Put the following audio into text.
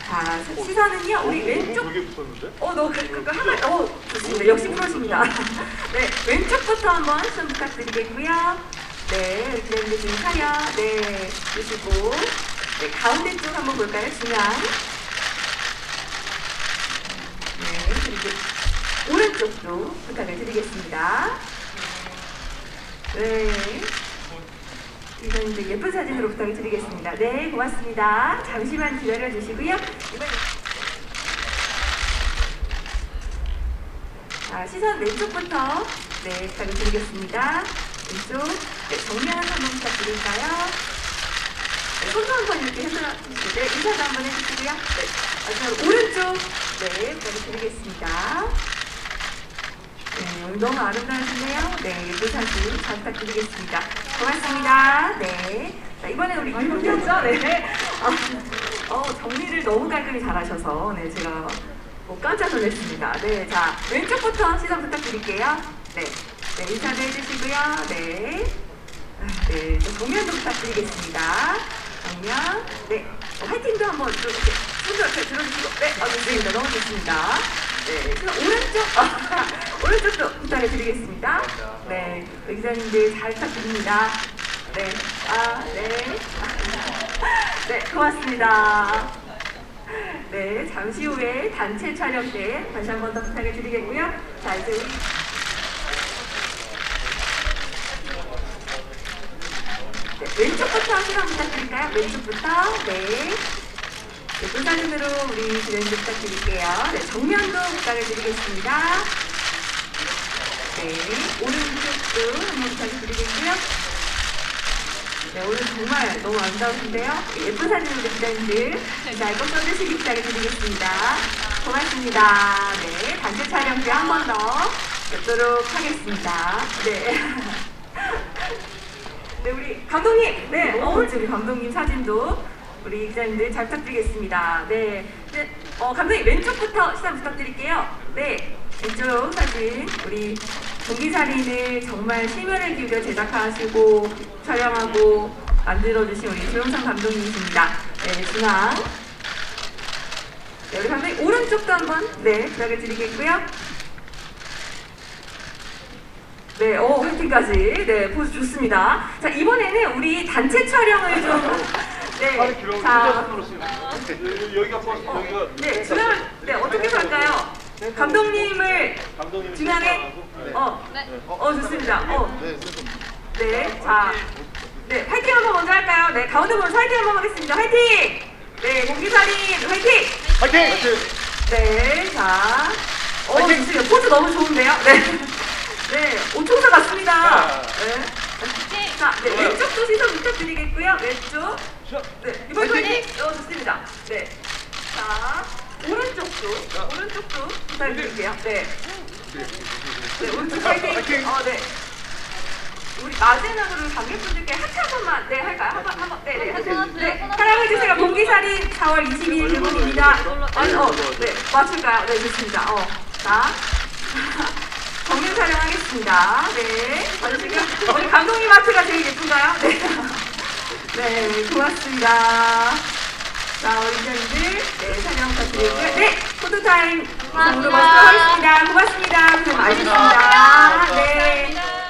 자, 시선은요, 우리 왼쪽. 그거 하나, 좋습니다. 역시 프로십니다. 네, 왼쪽부터 한번 시선 부탁드리겠고요. 네, 기자님들 지금 차려. 네, 주시고. 네, 가운데 쪽 한번 볼까요? 중앙. 네, 그리고 오른쪽도 부탁을 드리겠습니다. 네. 이건 이제 예쁜 사진으로 부탁을 드리겠습니다. 네, 고맙습니다. 잠시만 기다려 주시고요. 자, 시선 왼쪽부터 네, 부탁을 드리겠습니다. 왼쪽, 네, 정면 한번 부탁드릴까요? 네, 손도 한번 이렇게 해서 네, 인사도 한번 해주시고요. 네, 마지막으로 오른쪽, 네, 부탁을 드리겠습니다. 네, 오늘 너무 아름다우신데요. 네, 예쁜 사진 잘 부탁드리겠습니다. 고맙습니다. 네. 자, 이번에 우리 윤경죠? 네. 정리를 너무 깔끔히 잘하셔서, 네, 제가 깜짝 놀랐습니다. 네, 자, 왼쪽부터 시선 부탁드릴게요. 네. 네, 인사도 해주시고요. 네. 네, 정면도 부탁드리겠습니다. 정면. 네. 화이팅도 한번 좀 이렇게 손도 이렇게 들어주시고. 네, 좋습니다. 너무 좋습니다. 네, 오른쪽도 부탁을 드리겠습니다. 네, 기자님들 잘 부탁드립니다. 네, 네. 네, 고맙습니다. 네, 잠시 후에 단체 촬영 때 다시 한 번 더 부탁을 드리겠고요. 자, 이제 우리 네, 왼쪽부터 시간 부탁드릴까요? 왼쪽부터. 네. 예쁜 사진으로 우리 기자님들 부탁드릴게요. 네, 정면도 부탁을 드리겠습니다. 네, 오른쪽도 한번 부탁을 드리겠고요. 네, 오늘 정말 너무 아름다우신데요. 예쁜 사진으로 기자님들 잘 꼭 써주시기 부탁을 드리겠습니다. 고맙습니다. 네, 단체 촬영 때 한 번 더 뵙도록 하겠습니다. 네. 네, 우리 감독님! 네, 우리 감독님 사진도 우리 기자님들 잘 부탁드리겠습니다. 네. 감독님 왼쪽부터 시선 부탁드릴게요. 네. 왼쪽 사진. 우리 동기사진을 정말 심혈을 기울여 제작하시고 촬영하고 만들어주신 우리 조영상 감독님이십니다. 네, 중앙. 네, 우리 감독님 오른쪽도 한번 네, 부탁을 드리겠고요. 네, 화이팅까지. 네, 포즈 좋습니다. 자, 이번에는 우리 단체 촬영을 좀 네, 자, 여기가 여기가 네, 중앙을 네, 어떻게 할까요? 감독님을 중앙에 좋습니다. 네, 자, 네, 화이팅 한번 먼저 할까요? 네, 가운데 보면서 화이팅 한번 하겠습니다. 화이팅! 네, 공기사님 화이팅! 화이팅! 네, 자, 좋습니다. 포즈 너무 좋은데요? 네, 네, 오총사 같습니다. 네. 자, 네, 왼쪽도 시선 부탁드리겠고요. 왼쪽. 네, 이번 화이팅! 좋습니다. 네. 자, 오른쪽도 부탁드릴게요. 네. 네, 오른쪽 화이팅! 네. 우리 마지막으로 관객분들께 하트 한 번만, 네, 할까요? 한 번, 네, 하트. 네, 사랑해주세요. 공기살인 4월 22일 일본입니다. 네, 맞출까요? 네, 좋습니다. 자. 정면 촬영하겠습니다. 네. 봐주시고요. 우리 감독님 하트가 제일 예쁜가요? 네. 네, 고맙습니다. 자, 우리 기자님들, 네, 촬영 부탁드리고요. 네, 포토타임. 고맙습니다. 고맙습니다. 고생 많으셨습니다. 네.